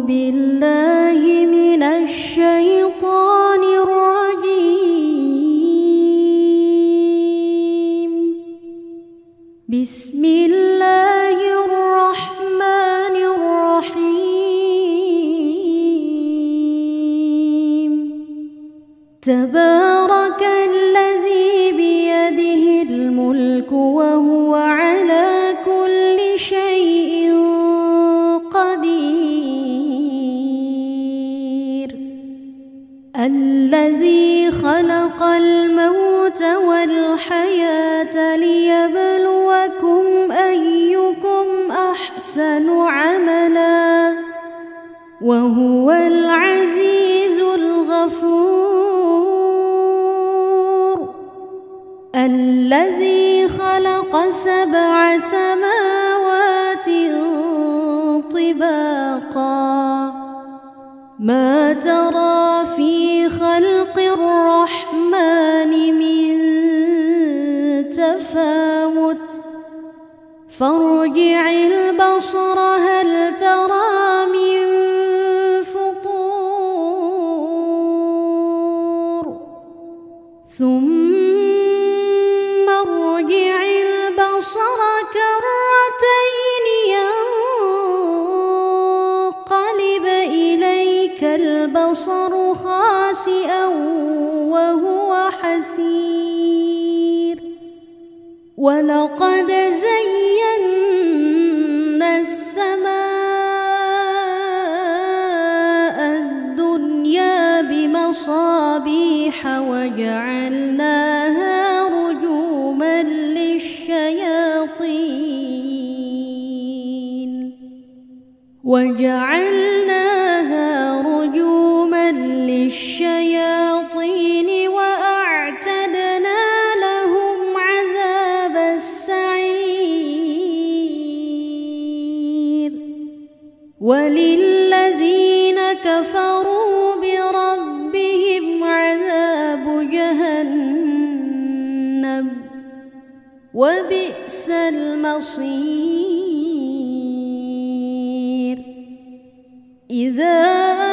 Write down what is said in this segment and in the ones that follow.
بالله من الشيطان الرجيم. بسم الله الرحمن الرحيم. تبارك الذي بيده الملك وهو على كل شيء قدير. الذي خلق الموت والحياة ليبلوكم أيكم أحسن عملا وهو العزيز الغفور. الذي خلق 7 سماوات طباقا ما ترى في خلق الرحمن من تفاوت فارجع البصر هل ترى من فطور ثم ارجع البصر كرتين ينقلب إليك البصر خاسئا وهو حسير. ولقد زينا السماء الدنيا بمصابيح وجعلناها رجوما للشياطين وأعتدنا لهم عذاب السعير. وللذين كفروا بربهم عذاب جهنم وبئس المصير. إذا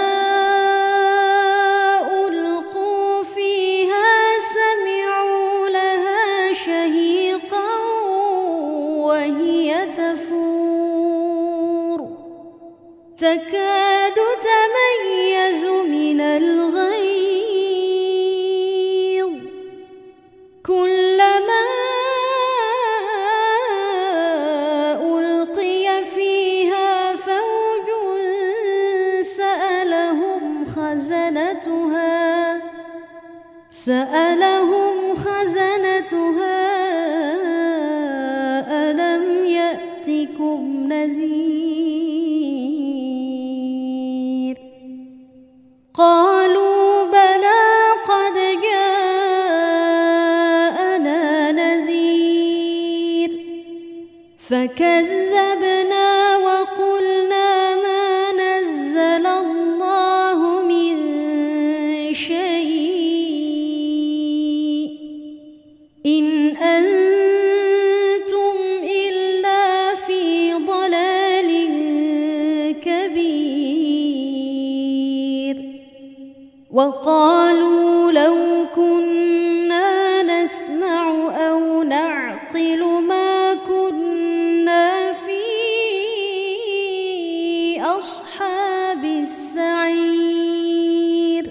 ألقوا فيها سمعوا لها شهيقا وهي تفور تكاد تميز من الغيظ كلما ألقي فيها فوج سألهم خزنتها ألم يأتكم نذير قالوا بلى قد جاءنا نذير فكذبنا وقلنا ما نزل الله من شيء إن أنتم إلا في ضلال كبير. وقالوا لو كنا نسمع أو نعقل ما كنا في أصحاب السعير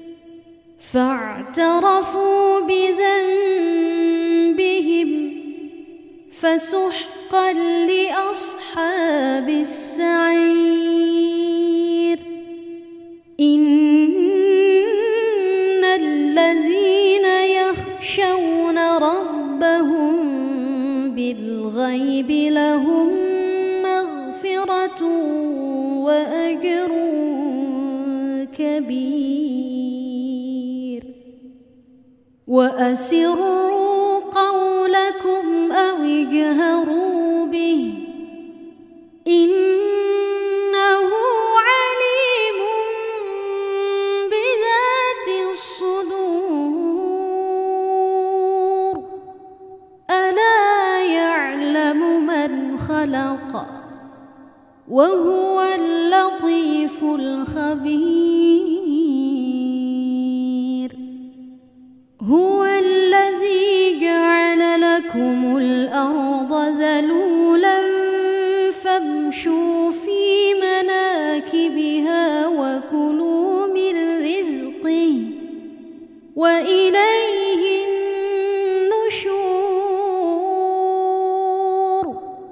فاعترفوا بذنبهم فسحقا لأصحاب السعير. إن الذين يخشون ربهم بالغيب لهم مغفرة وأجر كبير. وأسروا قولكم أو اجهروا به إنه عليم بذات الصدور. ألا يعلم من خلق وهو اللطيف الخبير. هو الذي جعل لكم الأرض ذلولا فامشوا في مناكبها وكلوا من رزقه وإليه النشور.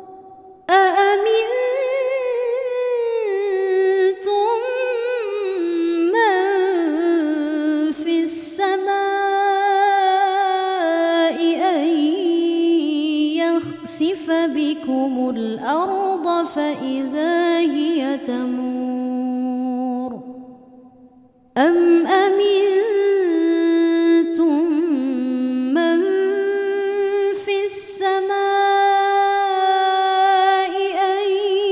أأمنتم من في السماء أن يخسف بكم الأرض فإذا هي تمور، أم أمنتم من في السماء أن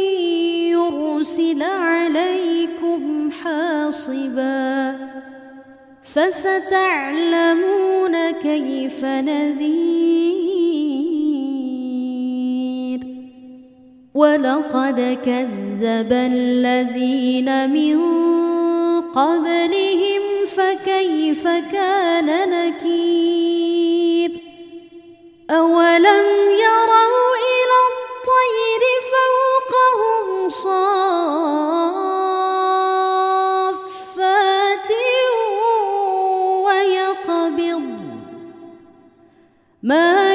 يرسل عليكم حاصبا فستعلمون كيف نذير. ولقد كذب الذين من قبلهم فكيف كان نكير. أولم يروا إلى الطير فوقهم صافات ويقبض ما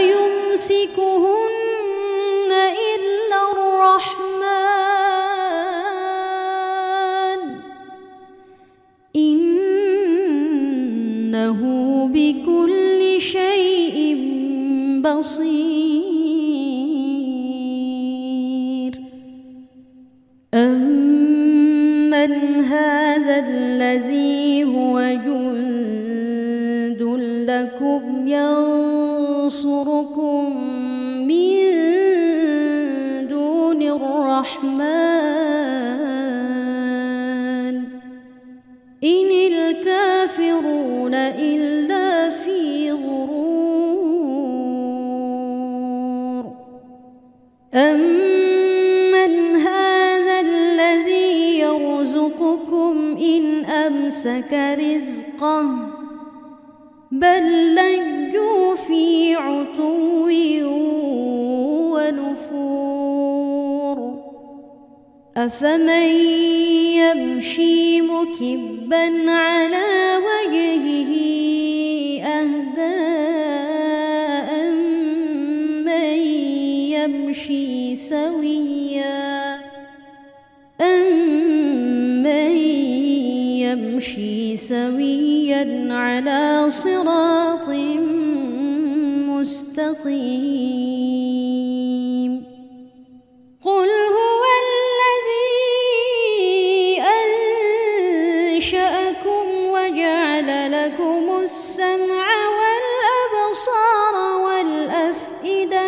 يمسكهن إلا الرحمن إنه بكل شيء بصير. أمن هذا الذي هو جند لكم ينصركم من دون الرحمن إن الكافرون إلا في غرور. أمن هذا الذي يرزقكم إن أمسك رزقه بل لجوا في عتو ونفور. أفمن يمشي مكبا على وجهه أهدى أمن يمشي سويا على صراط مستقيم. قل هو الذي أنشأكم وجعل لكم السمع والأبصار والأفئدة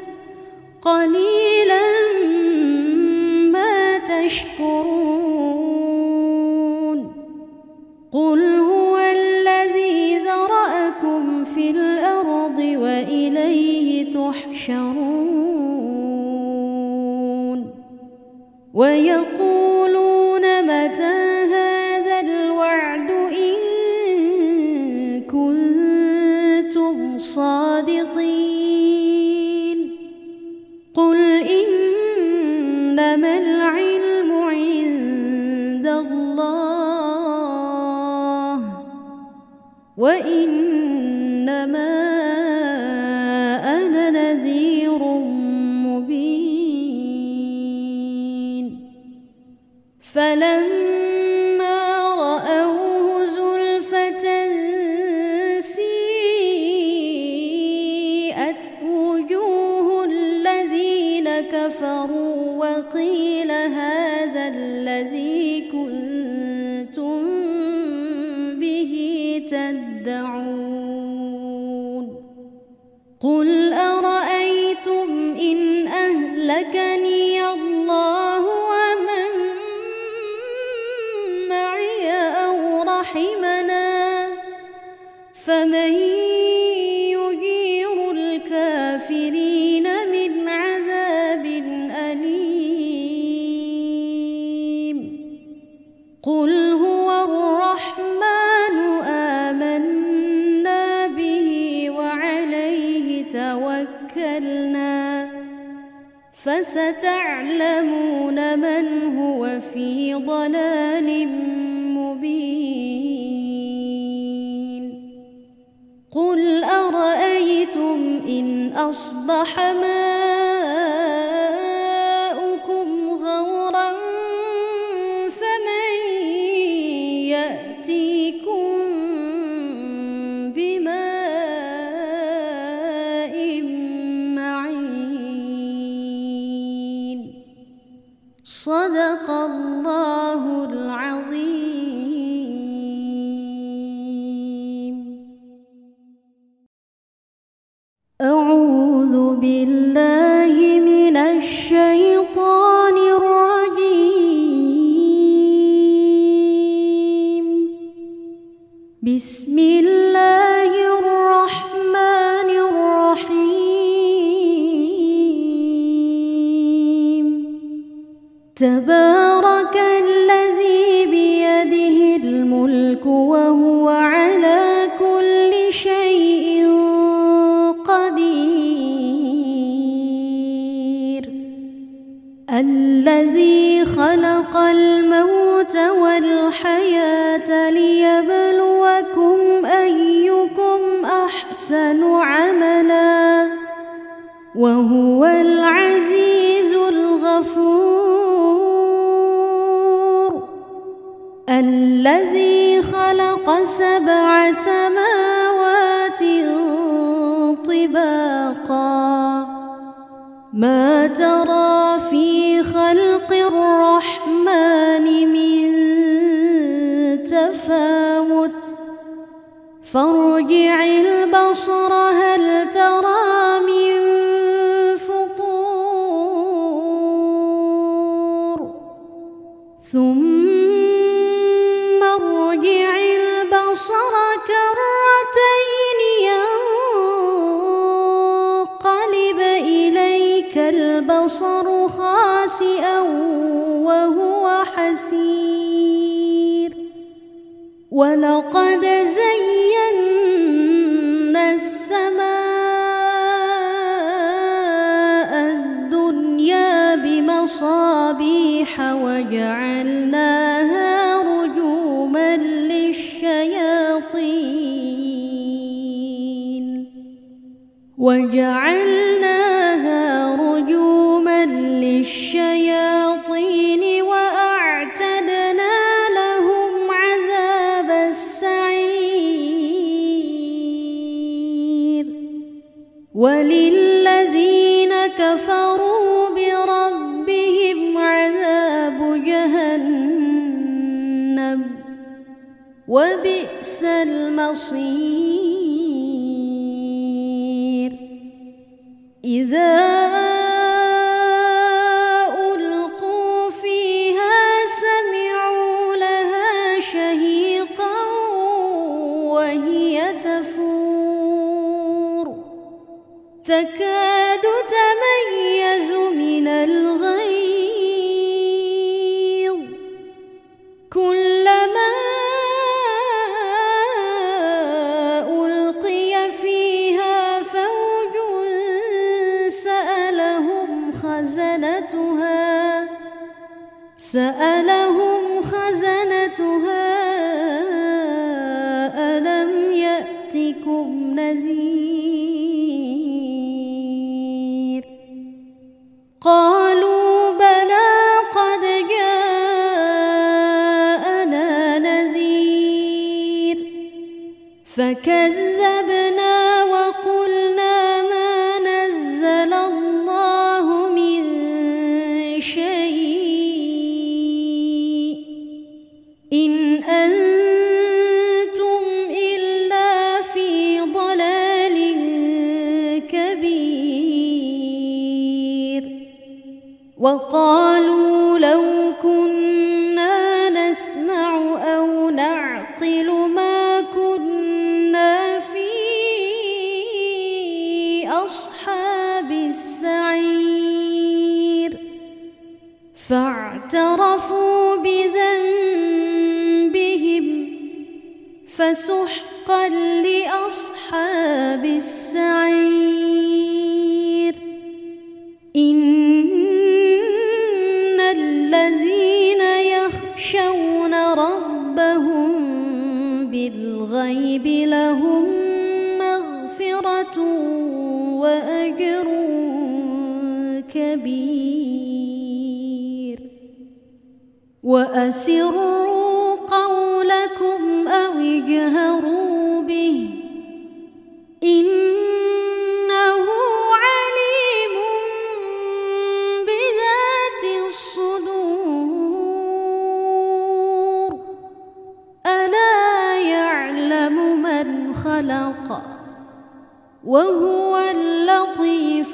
قليلا ما تشكرون. قل هو الذي ذرأكم في الأرض وإليه تحشرون. ويقولون متى هذا الوعد إن كنتم صادقين. قل إنما العلم عند الله وإنما أنا نذير مبين. فلما رأوه زلفة سيئت وجوه الذين كفروا وقيل هذا الذي كنتم به تدعون. قل أرأيتم إن أهلكني الله ومن معي أو رحمنا فمن يجير الكافرين من عذاب أليم. قل هو الرحمن آمنا به وعليه توكلنا فستعلمون من هو في ضلال مبين قل أرأيتم إن أصبح ماؤكم غورا فمن يأتيكم بماء معين صدق الله العظيم. أعوذ بالله من الشيطان الرجيم. بسم الله الرحمن الرحيم. تبارك الذي بيده الملك وهو على كل شيء قدير الذي خلق الموت والحياة ليبلوكم أيكم أحسن عملا وهو العزيز الغفور الذي خلق 7 سماوات طباقا ما ترى في خلق الرحمن من تفاوت فارجع البصر هل ترى من فطور ثم ارجع البصر كرتين ينقلب إليك البصر خاسئا وهو حسير ولقد زينا السماء الدنيا بمصابيح وجعلناها رجوما للشياطين وأعتدنا لهم عذاب السعير وللذين كفروا بربهم عذاب جهنم وبئس المصير إذا ألقوا فيها سمعوا لها شهيقا وهي تفور تكاد تميز من الغيظ كلما ألقي فيها فوج سألهم خزنتها ألم يأتكم نذير قالوا بلى قد جاءنا نذير فكذبنا وقلنا ما نزل الله من شيء إن أنتم إلا في ضلال كبير وقالوا لو كنا نسمع أو نعقل ما كنا في أصحاب السعير فاعترفوا بذنبهم فسحقا لأصحاب السعير إن الذين يخشون ربهم بالغيب لهم مغفرة وأجر كبير وأسروا قولكم أو اجهروا به إنه عليم بذات الصدور ألا يعلم من خلق وهو اللطيف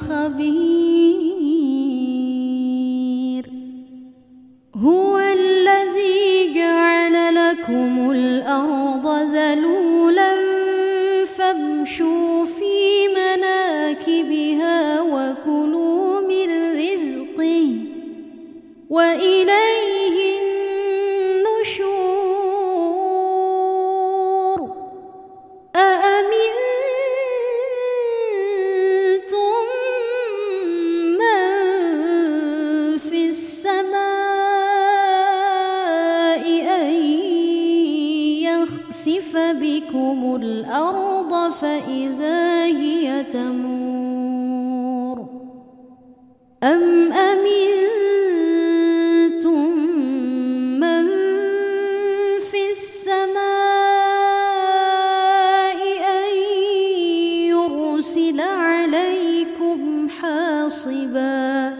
الخبير هو الذي جعل لكم الأرض ذلولا فامشوا في مناكبها وكلوا من رزقه وإليه النشور أأمنتم من في السماء أن يخسف بكم الأرض فإذا هي تمور أم أمنتم من في السماء أن يرسل عليكم حاصبا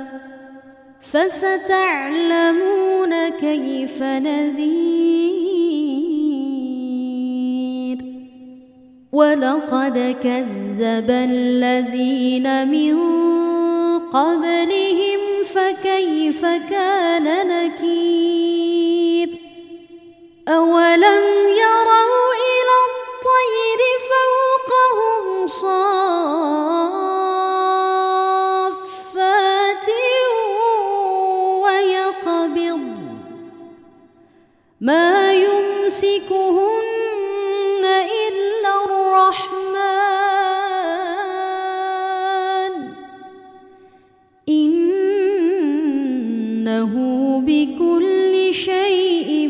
فستعلمون كيف نذير ولقد كذب الذين من قبلهم فكيف كان نكير أولم يروا إلى الطير فوقهم صافات ويقبض ما يمسكهن إلا الرحمن إنه بكل شيء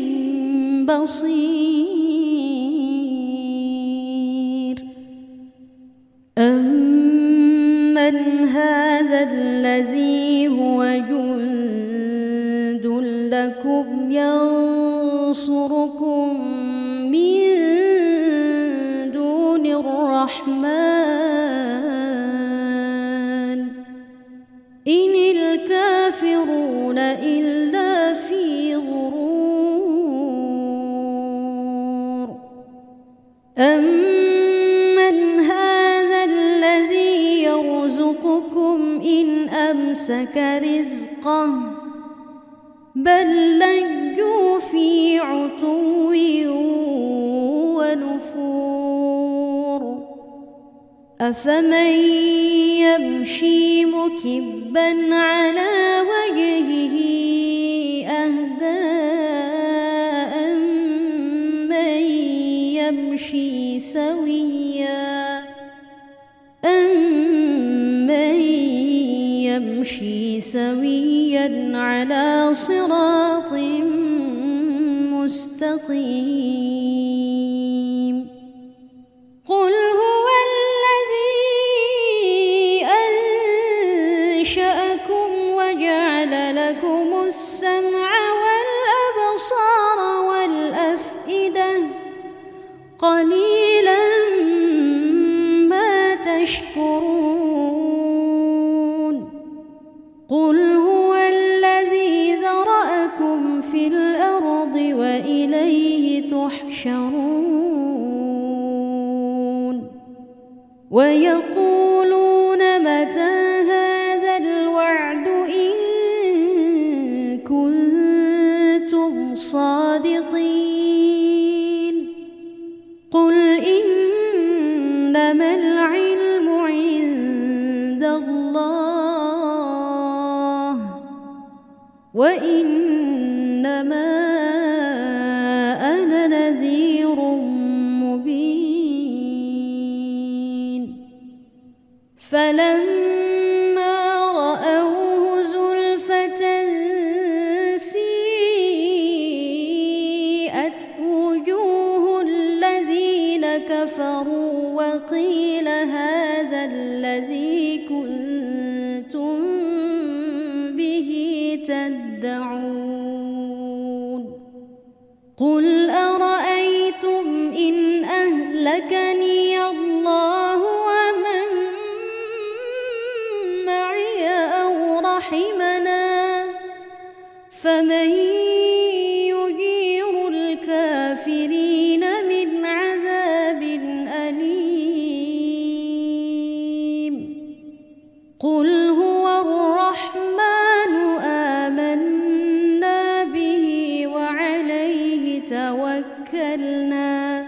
بصير أمن هذا الذي هو جند لكم ينصركم من دون الرحمن إن الكافرون إلا في غرور أمن هذا الذي يرزقكم إن أمسك رزقه بل لجوا في عتو ونفور أفمن يمشي مكبا على وجهه أهدى أمن يمشي سويا على صراط مستقيم قل هو الذي أنشأكم وجعل لكم السمع والأبصار والأفئدة قليلا ما تشكرون قل هو الذي ذرأكم في الأرض وإليه تحشرون ويقولون متى هذا الوعد إن كنتم صادقين قل إنما العلم عند الله وإنما أنا نذير قل أرأيتم إن أهلكني الله ومن معي أو رحمنا فمن يجير الكافرين من عذاب أليم قل هو الرحمن آمنا به وعليه توكلنا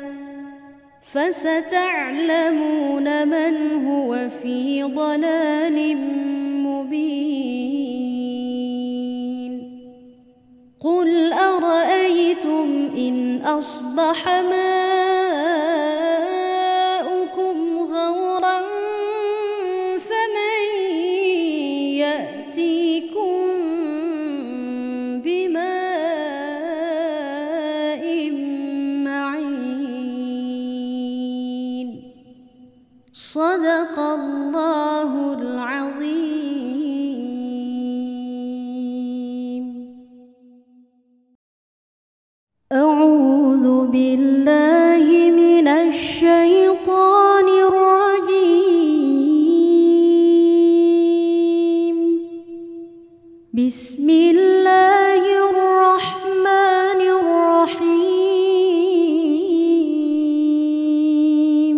فستعلمون من هو في ضلال مبين قل أرأيتم إن أصبح ماؤكم غورا فمن يأتيكم بماء معين صدق الله العظيم. أعوذ بالله من الشيطان الرجيم. بسم الله الرحمن الرحيم.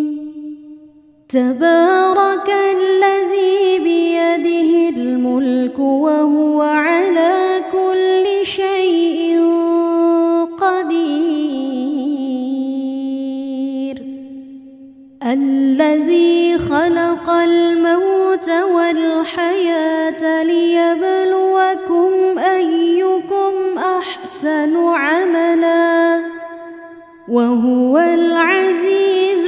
تبارك الذي بيده الملك وهو على كل شيء قدير الذي خلق الموت والحياة ليبلوكم أيكم أحسن عملا وهو العزيز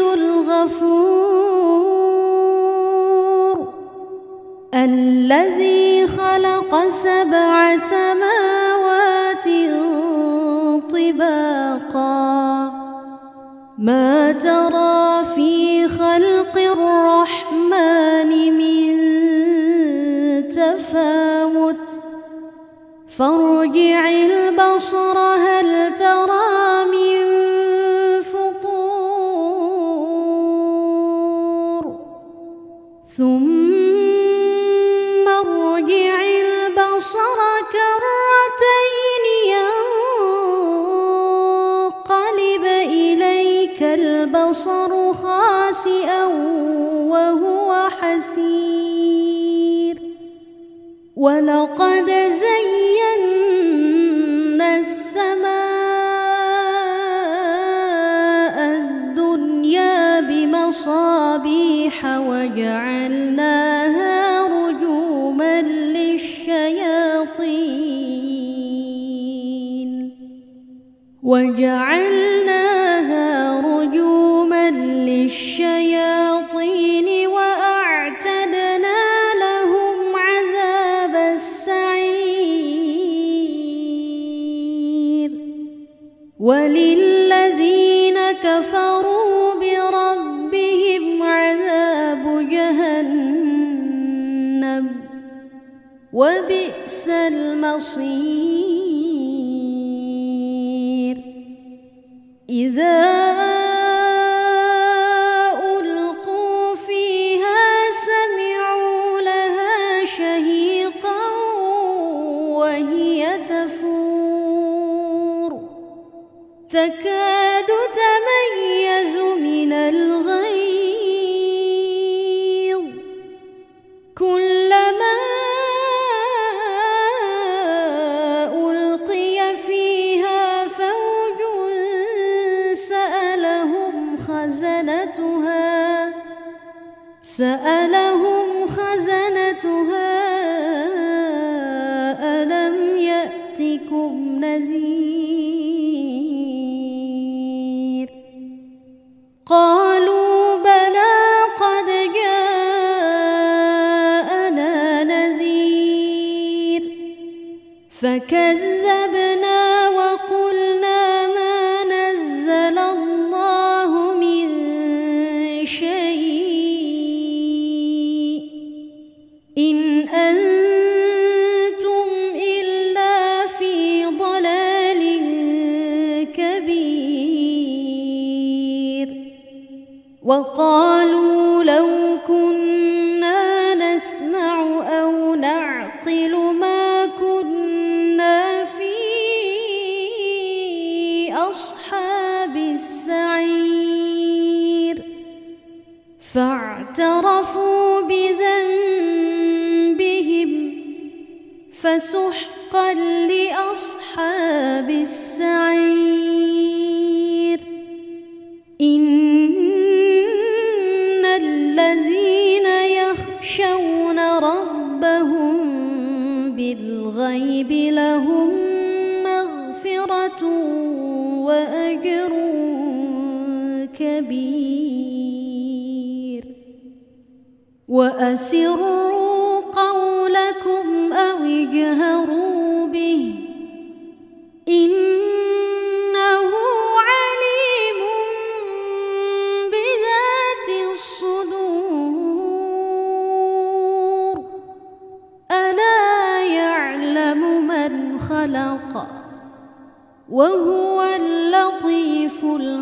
الغفور الذي خلق 7 سماوات طباقا ما ترى في خلق الرحمن من تفاوت فارجع البصر هل ترى من فطور ثم ارجع البصر كرتين ينقلب إليك البصر خاسئا وهو حسير ولقد زينا السماء الدنيا بمصابيح وجعلناها رجوما للشياطين وأعتدنا لهم عذاب السعير وللذين كفروا بربهم عذاب جهنم وبئس المصير إذا ألقوا فيها سمعوا لها شهيقا وهي تفور تكاد تميز من الغيظ كلما ألقي فيها فوج سألهم خزنتها ألم يأتكم نذير قالوا بلى قد جاءنا نذير فكذبنا وقلنا ما نزل الله من شيء إن أنتم إلا في ضلال كبير وقالوا لو كنا نسمع أو نعقل ما كنا في أصحاب السعير فاعترفوا بذنبهم فسحقا لأصحاب السعير. إن الذين يخشون ربهم بالغيب لهم مغفرة وأجر كبير. وأسروا قولكم أو اجهروا به إنه عليم بذات الصدور. ألا يعلم من خلق وهو اللطيف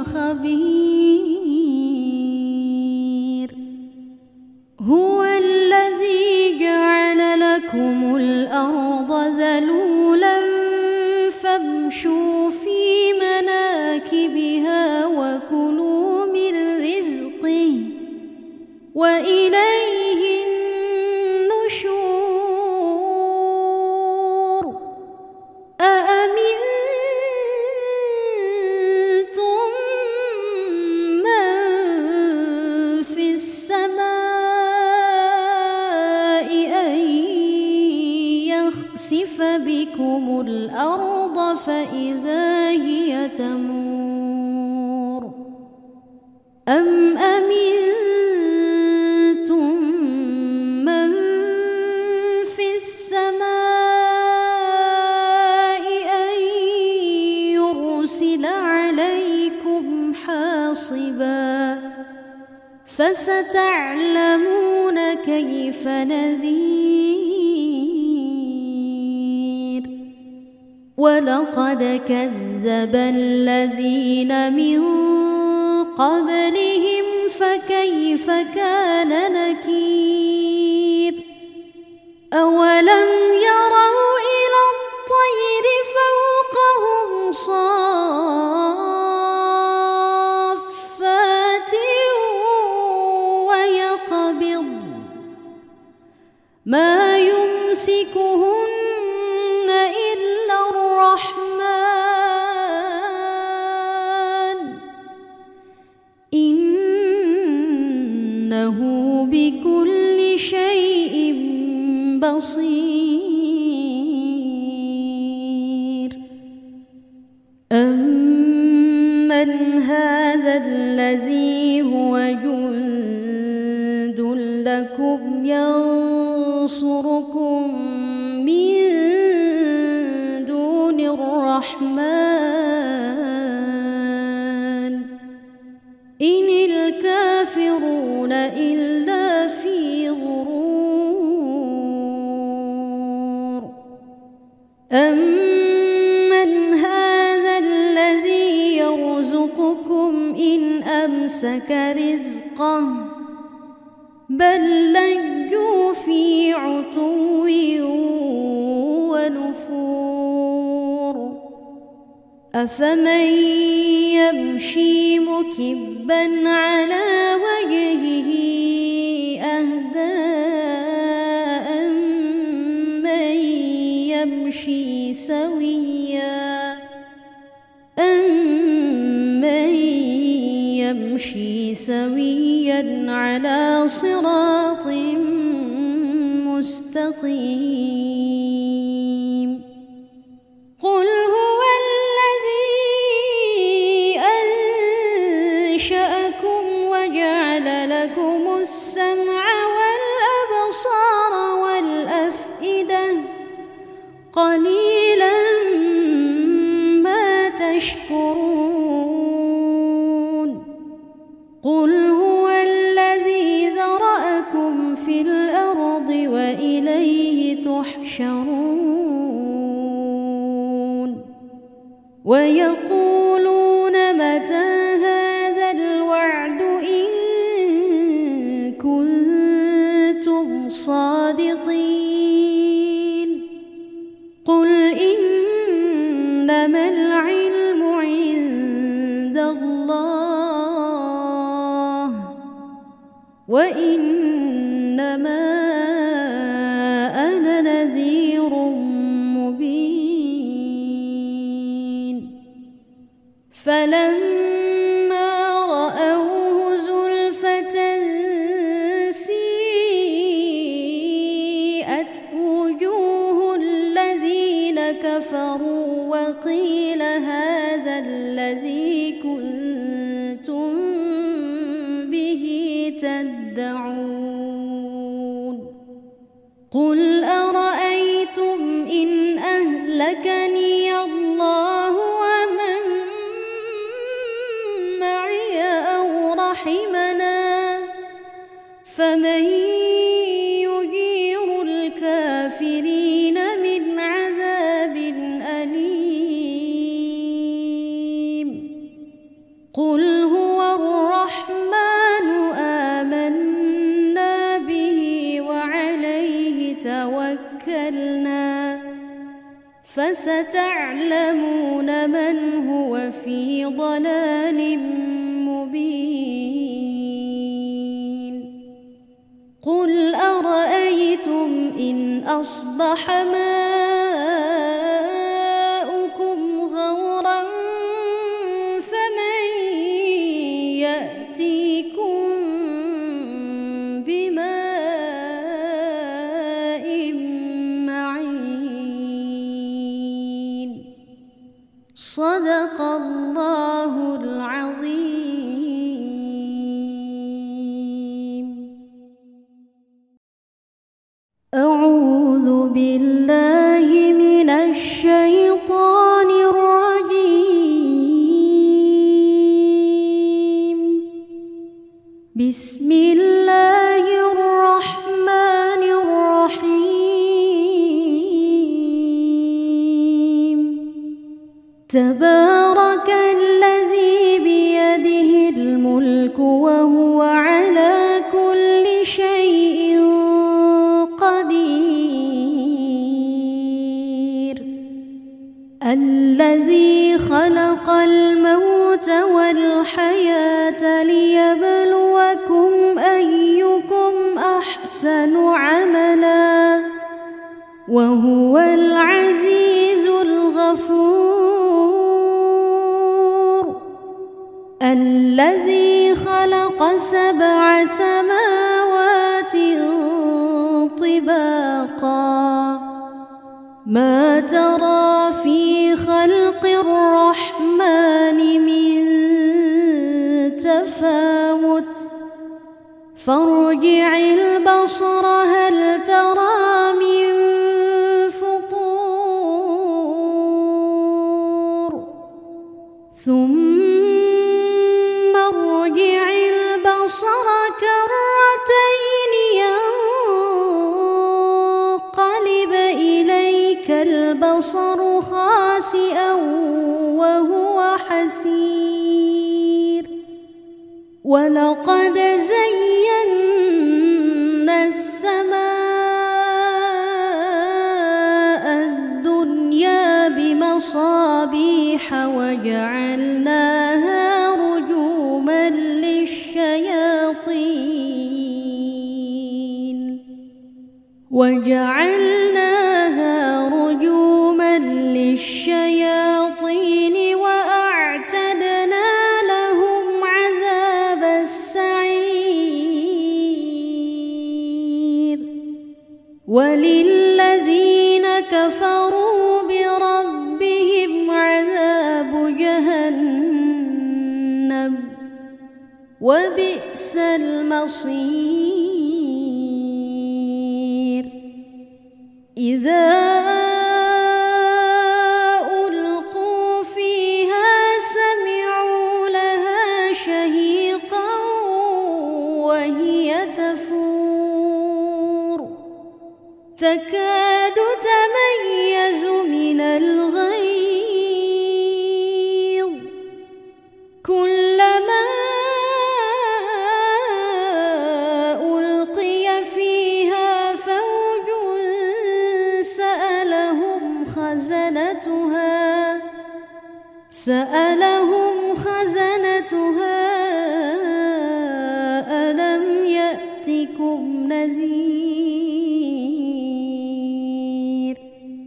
الخبير. هو الذي جعل لكم الأرض ذلولا فامشوا في مناكبها وكلوا من رزقه وإليه النشور. أأمنتم من في السماء أن يخسف بكم الأرض فإذا هي تمور أم أمنتم من في السماء أن يرسل عليكم حاصبا فستعلمون كيف نذير. ولقد كذب الذين من قبلهم فكيف كان نكير. أولم يروا إلى الطير فوقهم صافات ويقبض ما يمسكهن إلا الرحمن إنه بكل شيء بصير. أمن هذا الذي هو جند لكم ينصركم من دون الرحمن إن الكافرون إلا في غرور. أمن هذا الذي يرزقكم إن أمسك رزقه بل لجوا في عتو ونفور. أفمن يمشي مكبا على وجهه أهدى أمن يمشي سويا على صراط مستقيم. قل هو الذي أنشأكم وجعل لكم السمع والأبصار والأفئدة قليلا ما تشكرون. قل هو الذي ذرأكم في الأرض وإليه تحشرون. ويقولون متى هذا الوعد إن إنما العلم عند الله وإنما أنا نذير مبين فلما رأوه زلفة سيئت وجوه الذين كفروا وقيل هذا الذي كنتم به تدعون قل أرأيتم إن أهلكني الله ومن معي أو رحمنا فمن يجير الكافرين من عذاب أليم قل هو الرحمن آمنا به وعليه توكلنا فستعلمون من هو في ضلال مبين قل أرأيتم إن أصبح ماؤكم غورا فمن يأتيكم بماء معين صدق الله العظيم. أعوذ بالله من الشيطان الرجيم. بسم الله الرحمن الرحيم. تبارك الذي بيده الملك وهو على كل شيء قدير الذي خلق الموت والحياة ليبلوكم أيكم أحسن عملا وهو العزيز الغفور الذي خلق 7 سماوات طباقا ما ترى في خلق الرحمن من تفاوت فارجع البصر هل ترى من فطور ثم ارجع البصر كرتين ينقلب إليك البصر خاسئا وهو حسير ولقد زينا السماء الدنيا بمصابيح وجعلناها رجوما للشياطين وأعتدنا لهم عذاب السعير وللذين كفروا بربهم عذاب جهنم وبئس المصير إذا ألقوا فيها سمعوا لها شهيقا وهي تفور تكاد تميز من الغيظ كلما ألقي فيها فوج سألهم خزنتها سألهم خزنتها ألم يأتكم نذير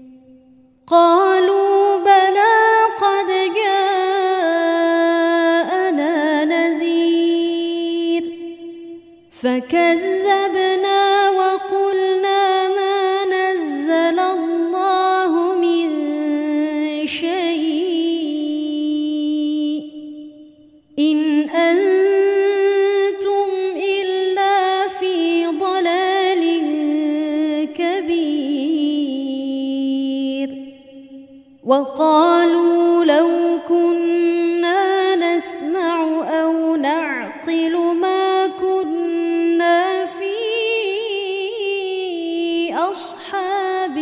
قالوا بلى قد جاءنا نذير فكذبنا وقلنا ما نزل الله من شيء إن أنتم إلا في ضلال كبير وقالوا لو كنا نسمع أو نعقل ما كنا في أصحاب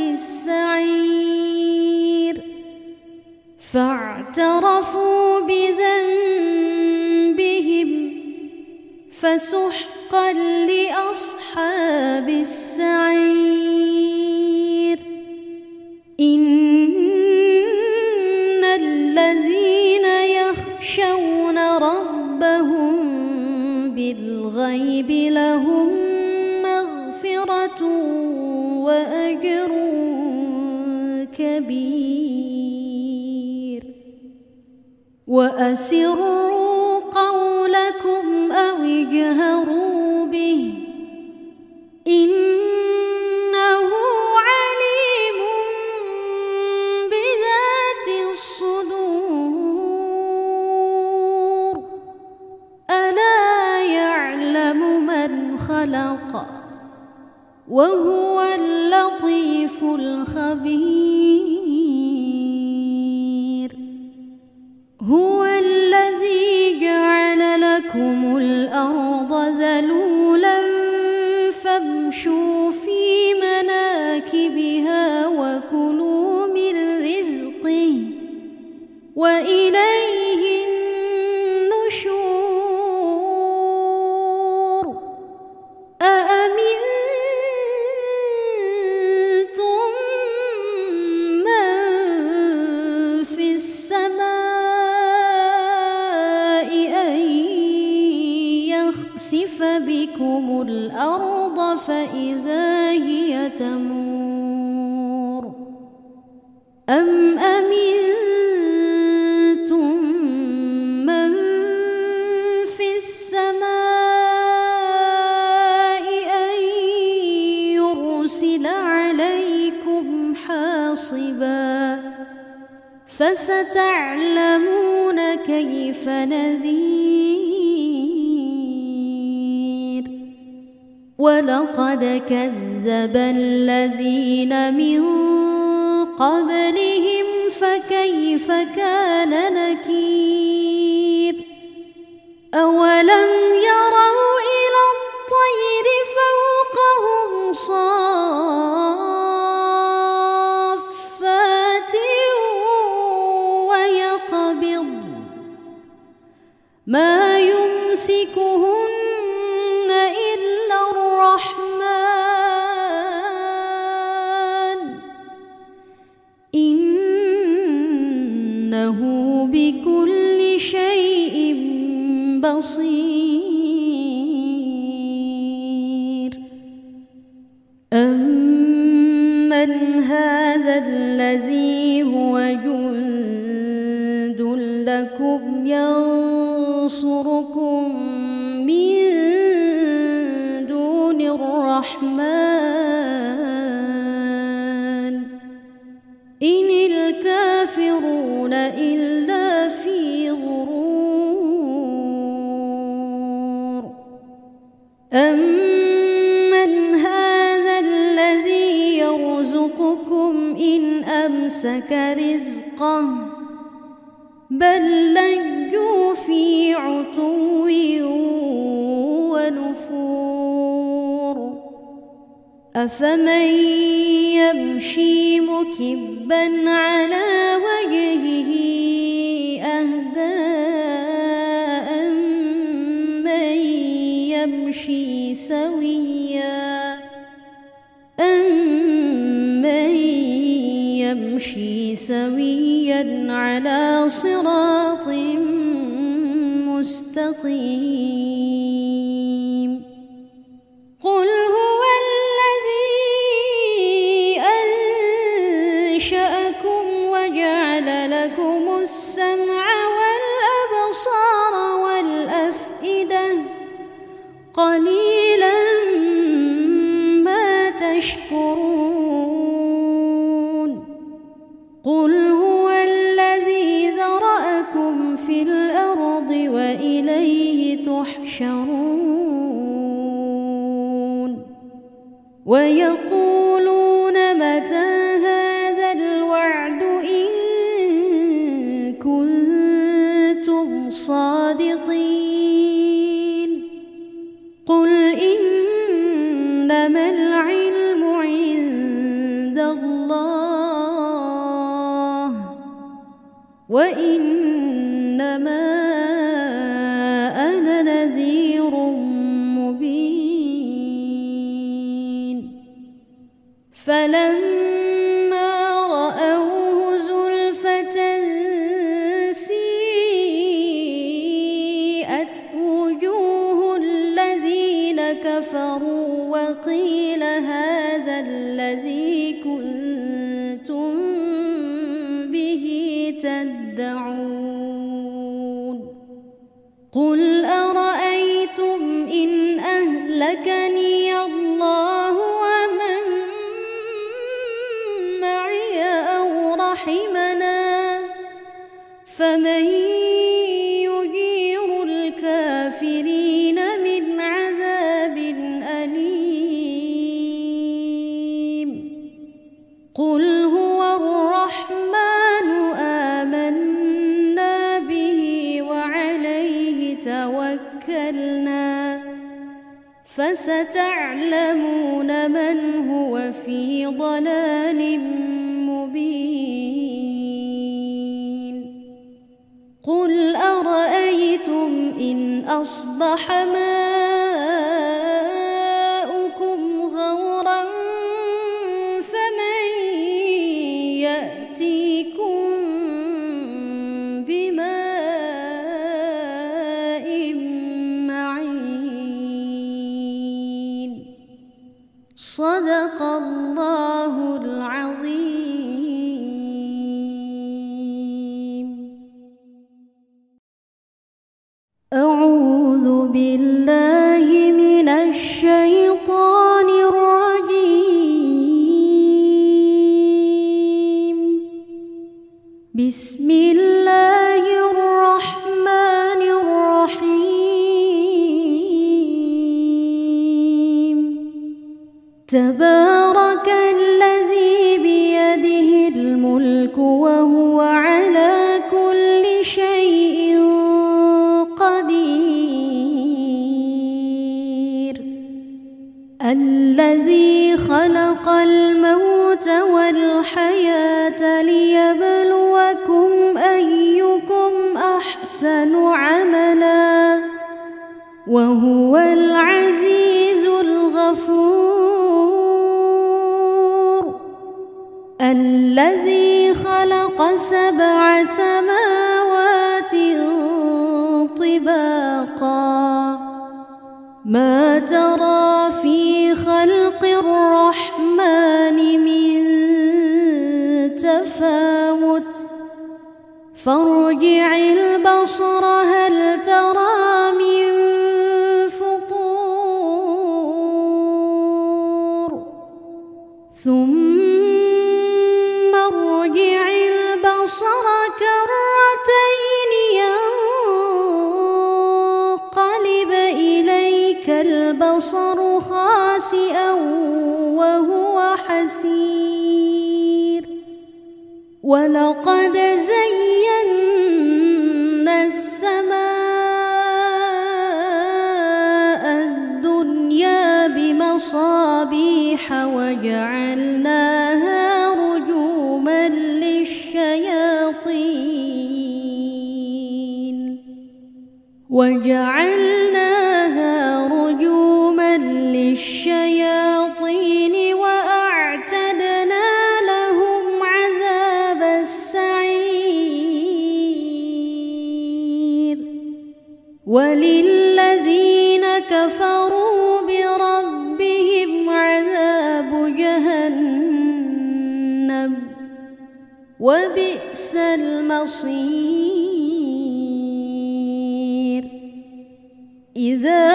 السعير فاعترفوا بذنبهم فسحقا لأصحاب السعير إن الذين يخشون ربهم بالغيب لهم مغفرة وأجر كبير وأسروا قولكم أو اجهروا به إنه عليم بذات الصدور ألا يعلم من خلق وهو اللطيف الخبير هو الذي جعل لكم الأرض ذلولا فامشوا في مناكبها وكلوا من رزقه وإليه النشور أأمنتم من في السماء أن يخسف بكم الأرض فإذا هي تمور أم أمنتم من في السماء أن يرسل عليكم حاصبا فستعلمون كيف نذير ولقد كذب الذين من قبلهم فكيف كان نكير أولم يروا إلى الطير فوقهم صافات ويقبض ما يمسكهن إلا الرحمن إنه بكل شيء بصير أمن هذا الذي هو جند لكم ينصركم من دون الرحمن إن الكافرون إلا في غرور أمن هذا الذي يرزقكم إن أمسك رزقه بل لجوا في عتو ونفور أفمن يمشي مكبا على وجهه أهدى أمن يمشي سويا على على صراط مستقيم قل هو الذي أنشأكم وجعل لكم السمع والأبصار والأفئدة قليلا ما تشكرون قل هو الذي ذرأكم في الأرض وإليه تحشرون ويقولون متى هذا الوعد إن كنتم صادقين قل إنما العلم عند الله وإنما أنا نذير مبين فلما رأوه زلفة سيئت وجوه الذين كفروا وقيل هذا الذي كنتم به تدعون قل أرأيتم إن أهلكني الله ومن معي أو رحمنا فمن يجير الكافرين من عذاب أليم قل هو الرحمن آمنا به وعليه توكلنا فستعلمون من هو في ضلال مبين قل أرأيتم إن أصبح ماؤكم غورا فمن يأتيكم بماء معين صدق الله العظيم أعوذ بالله من الشيطان الرجيم بسم الله الرحمن الرحيم تبارك الذي بيده الملك وهو على كل شيء قدير الذي خلق الموت والحياة ليبلوكم أيكم أحسن عملا وهو العزيز الغفور الذي خلق 7 سماوات طباقا ما ترى في خلق الرحمن من تفاوت فارجع البصر هل ترى من فطور ثم ارجع البصر كرتين ينقلب إليك البصر خاسئا وهو حسير ولقد زينا السماء الدنيا بمصابيح وجعلناها رجوما للشياطين وأعتدنا لهم عذاب السعير وللذين كفروا بربهم عذاب جهنم وبئس المصير إذا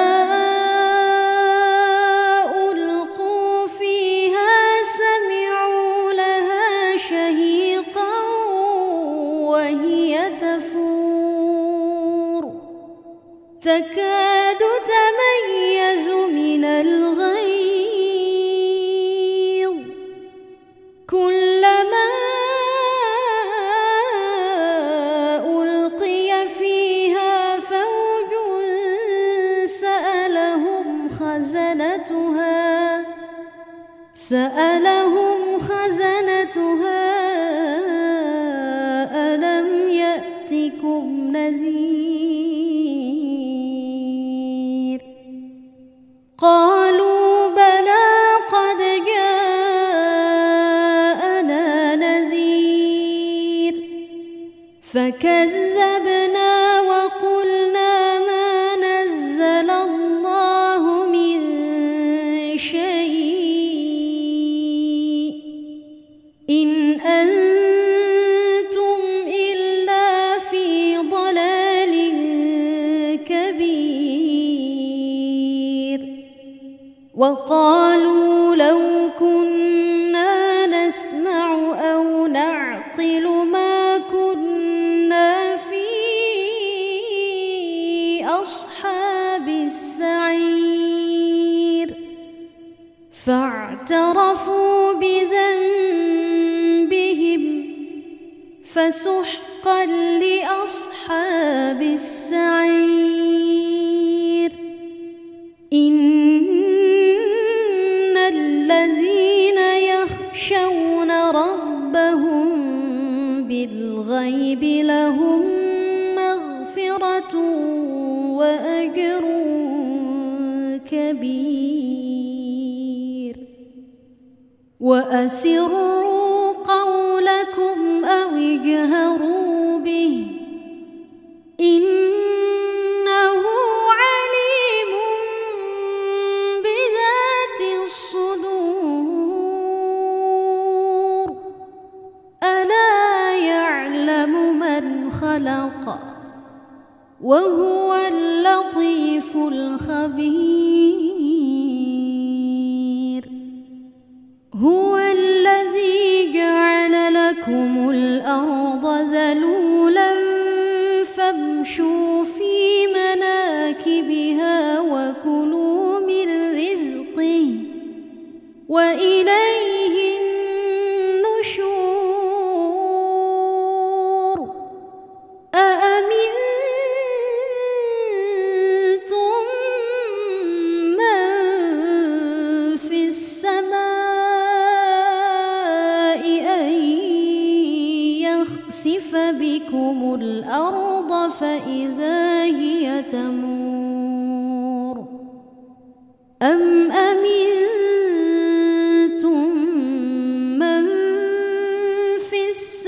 ألقوا فيها سمعوا لها شهيقا وهي تفور تكاد تميز من الغيظ كلما ألقي فيها فوج سألهم خزنتها ألم يأتكم نذير قالوا بلى قد جاءنا نذير فكذبنا وقلنا ما نزل الله من شيء إن أنتم إلا في ضلال كبير وقالوا لو كنا نسمع أو نعقل ما كنا في أصحاب السعير فاعترفوا بذنبهم فسحقا لأصحاب السعير إن الذين يخشون ربهم بالغيب لهم مغفرة وأجر كبير وأسروا قولكم أو اجهروا به إنه عليم بذات الصدور ألا يعلم من خلق وهو اللطيف الخبير هو الذي جعل لكم الأرض ذلولا فامشوا في مناكبها وكلوا من رزقه وإليه النشور أأمنتم من في السماء أن يخسف بكم الأرض فإذا هي تمور أم أمنتم من في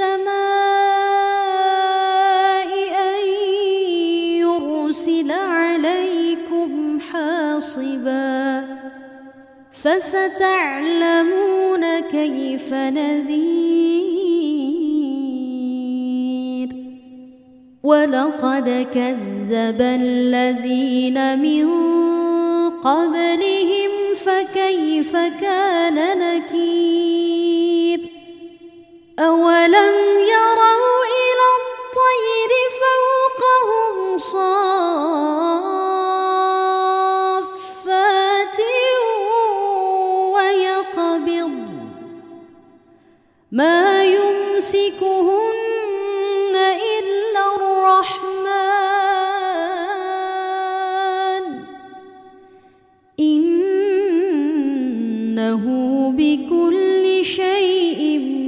السماء أن يرسل عليكم حاصبا فستعلمون كيف نذير ولقد كذب الذين من قبلهم فكيف كان نكير أولم يروا إلى الطير فوقهم صافات ويقبض ما يمسكهن إلا الرحمن إنه بكل شيء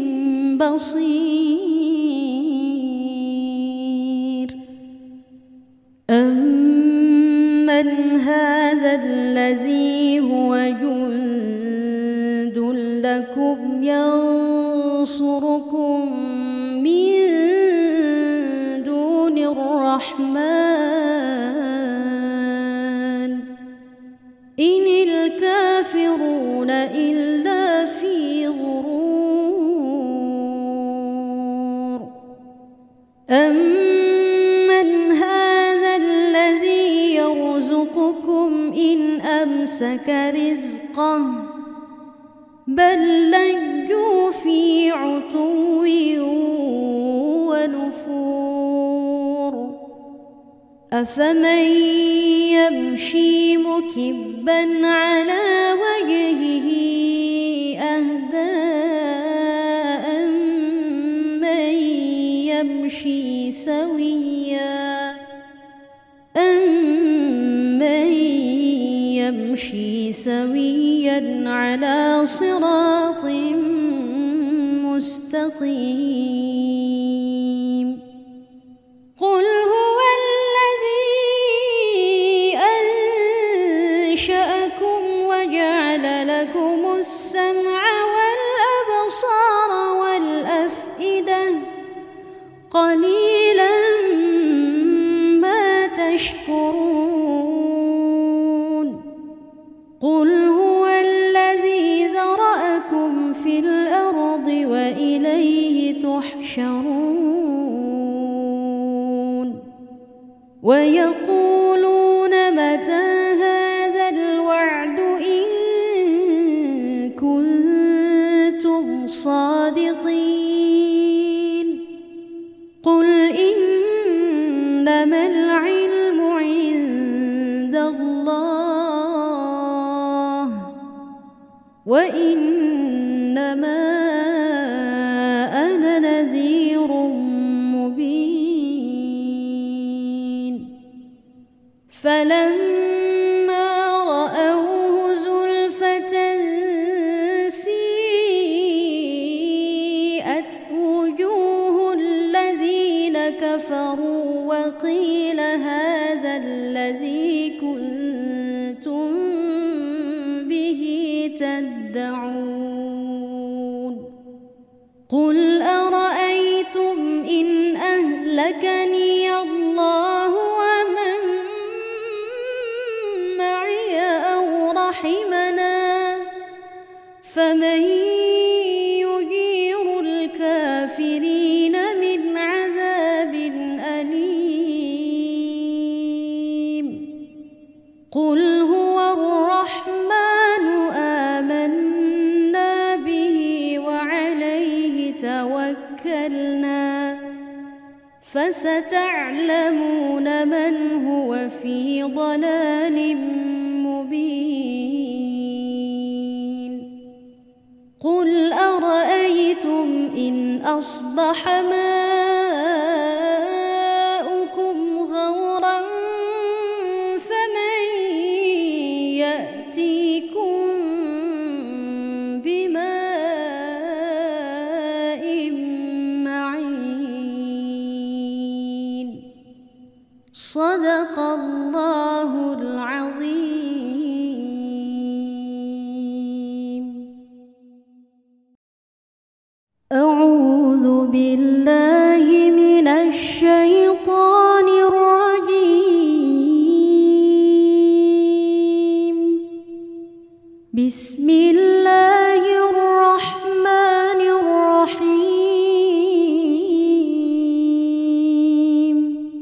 بصير أمن هذا الذي هو جند لكم ينصركم من دون الرحمن أمسك رزقه بل لجوا في عتو ونفور أفمن يمشي مكبا على وجهه أهدى أمن يمشي سويا على صراط مستقيم قل هو الذي أنشأكم وجعل لكم السمع والأبصار والأفئدة قليلا ما تشكرون قل هو الذي ذرأكم في الأرض وإليه تحشرون ويقولون متى هذا الوعد إن كنتم صادقين قل إنما العلم عند الله وإنما أنا نذير مبين فلما رأوه زلفة سيئت وجوه الذين كفروا وقيل هذا الذي كنتم به تدعون قل أرأيتم إن أهلكني الله ومن معي أو رحمنا فمن يجير الكافرين من عذاب أليم قل هو الرحمن آمنا به وعليه توكلنا فستعلمون من هو في ضلال مبين قل أرأيتم إن أصبح ماؤكم غورا فمن يأتيكم بماء معين صدق الله العظيم. أعوذ بالله من الشيطان الرجيم بسم الله الرحمن الرحيم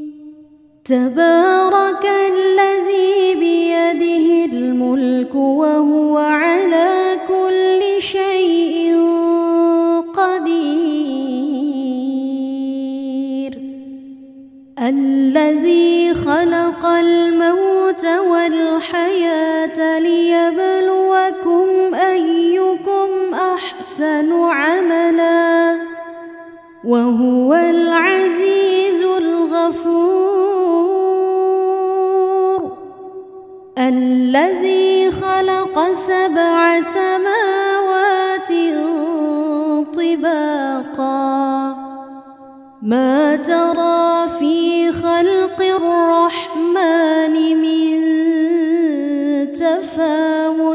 تبارك الذي بيده الملك وهو على كل شيء قدير الذي خلق الموت والحياة ليبلوكم أيكم أحسن عملا وهو العزيز الغفور الذي خلق 7 سماوات طباقا ما ترى في خلق الرحمن من تفاوت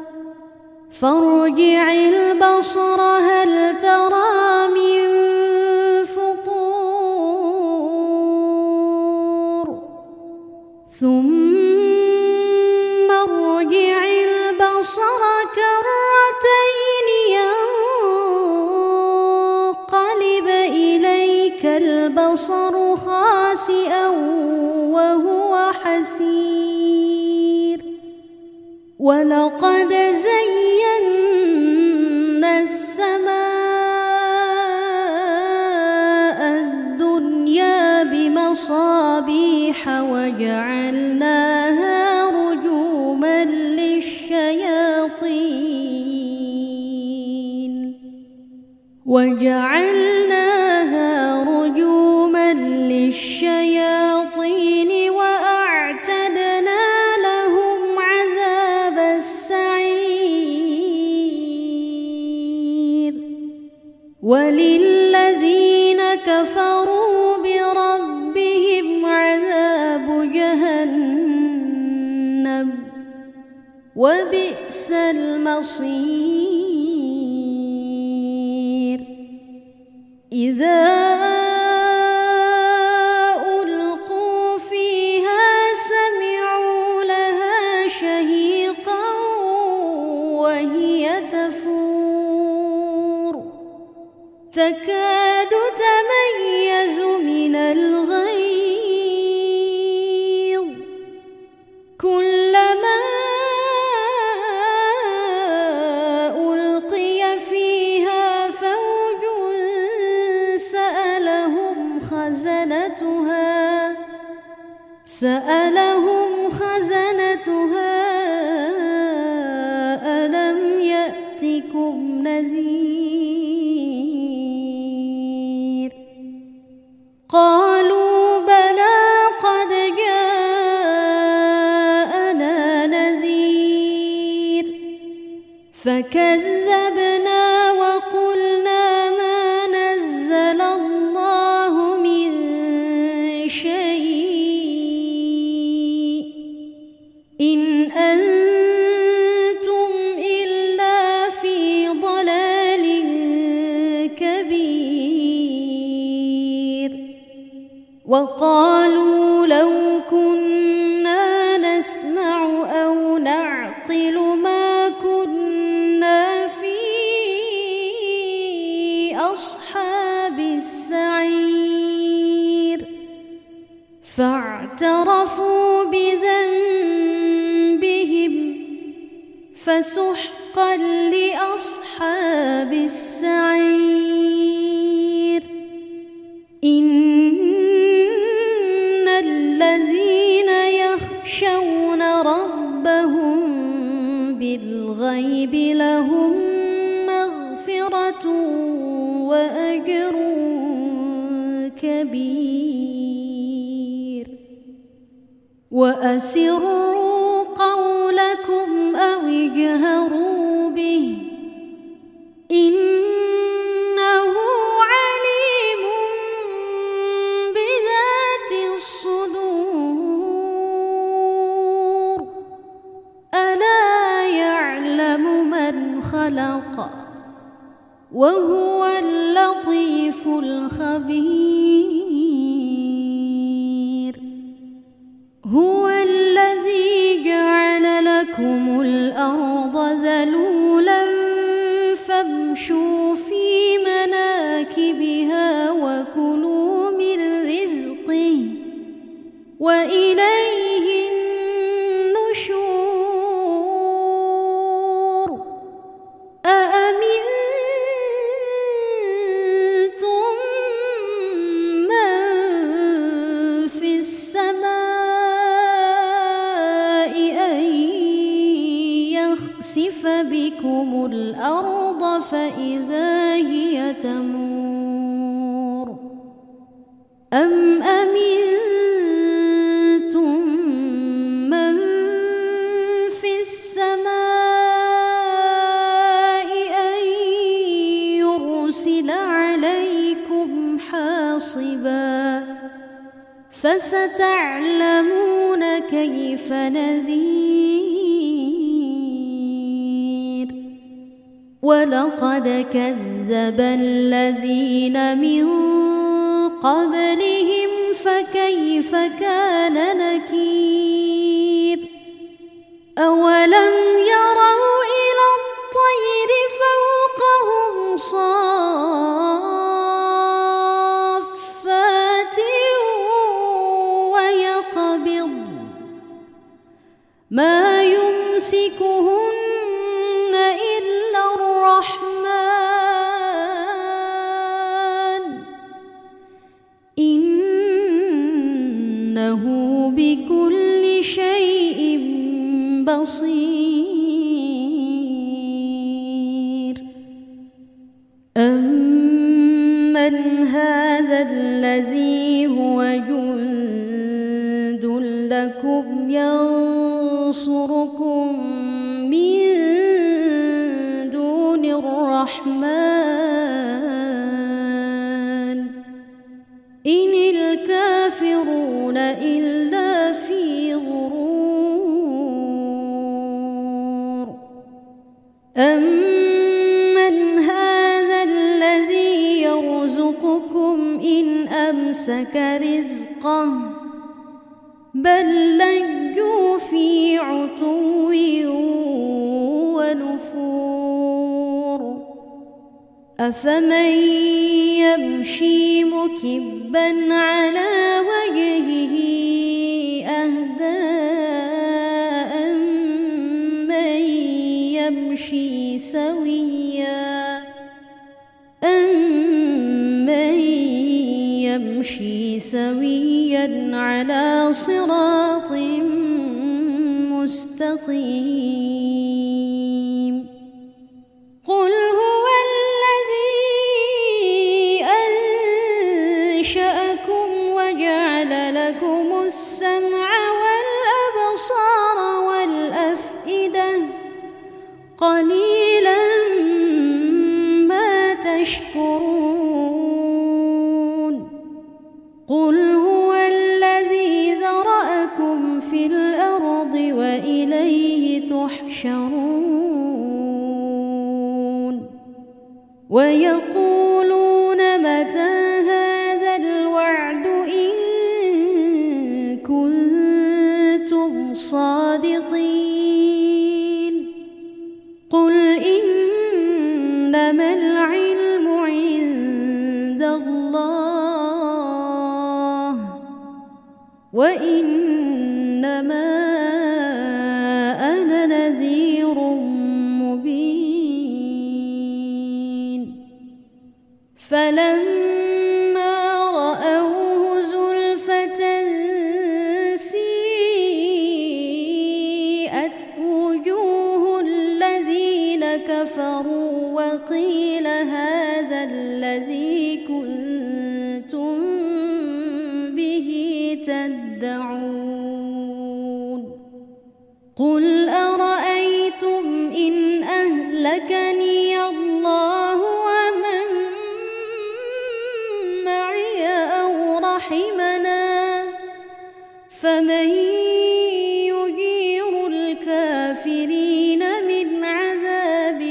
فارجع البصر هل ترى من فطور ثم ارجع البصر كرتين ينقلب إليك البصر خاسئا وهو حسير ولقد زينا السماء الدنيا بمصابيح وجعلناها رجوما للشياطين وأعتدنا لهم عذاب السعير وللذين كفروا بربهم عذاب جهنم وبئس المصير إذا ألقوا فيها سمعوا لها شهيقا وهي تفور تكاد تميز من الغيظ كلما ألقي فيها فوج سألهم خزنتها ألم يأتكم نذير قالوا بلى قد جاءنا نذير فكذبنا وقلنا ما نزل الله من شيء إن أنتم إلا في ضلال كبير وقالوا لو كنا نسمع أو نعقل ما كنا في أصحاب السعير فاعترفوا بذنبهم فسحقا لأصحاب السعير إن الذين يخشون ربهم بالغيب لهم مغفرة وأجر كبير وأسروا قولكم أو اجهروا به إنه عليم بذات الصدور ألا يعلم من خلق وهو اللطيف الخبير هو الذي جعل لكم الأرض ذلولا فامشوا في مناكبها وكلوا من رزقه وإليه النشور أأمنتم من في السماء أن يخسف بكم الأرض فإذا هي تمور أم أمنتم من في السماء أن يرسل عليكم حاصبا فستعلمون كيف نذير ولقد كذب الذين من قبلهم فكيف كان نكير أولم يروا إلى الطير فوقهم صافات ويقبض ما يمسكهن بصير أمن هذا الذي هو جند لكم ينصركم من دون الرحمن إن الكافرون إلا في غرور أمن هذا الذي يرزقكم إن أمسك رزقه بل لجوا في عتو ونفور أفمن يمشي مكبا على وجهه أهدى أمن يمشي سويا على صراط مستقيم قل هو الذي أنشأكم وجعل لكم السمع والأبصار والأفئدة قليلا ما تشكرون قل هو الذي ذرأكم في الأرض وإليه تحشرون ويقولون متى هذا الوعد إن كنتم صادقين قل إنما العلم عند الله وإنما أنا نذير مبين فلما رأوه زلفة سيئت وجوه الذين كفروا وقيل هذا الذي كنتم به تدعون قل أرأيتم إن أهلكني الله ومن معي أو رحمنا فمن يجير الكافرين من عذاب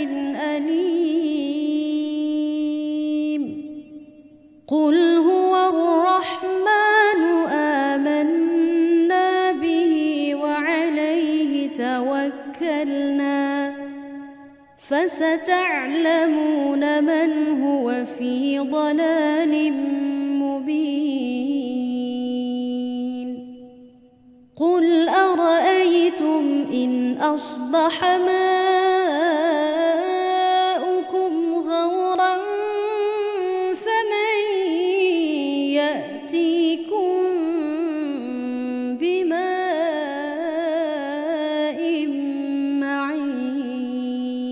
أليم قل هو الرحمن آمنا به وعليه توكلنا فستعلمون من هو في ضلال مبين قل أرأيتم إن أصبح ماؤكم غورا فمن يأتيكم بماء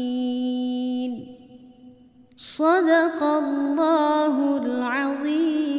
معين صدق الله العظيم.